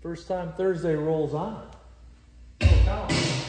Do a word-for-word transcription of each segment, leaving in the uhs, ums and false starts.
First time Thursday rolls on. Oh, cow.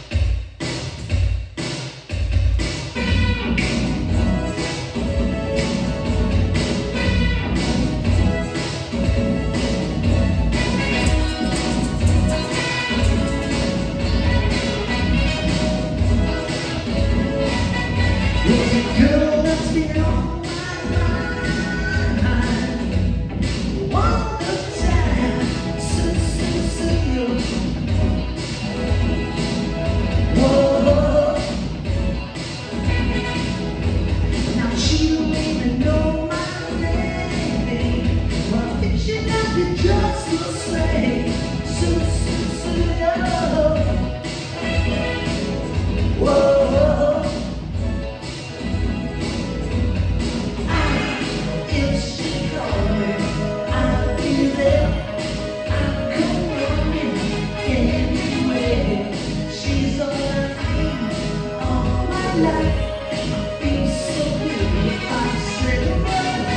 Just the same, so, so, so, oh. Whoa. Ah, if she called me, I'd be there. I'd come running anywhere. She's all I need, all my life. I'd be so good if I said a word.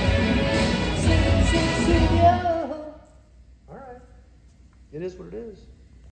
It is what it is.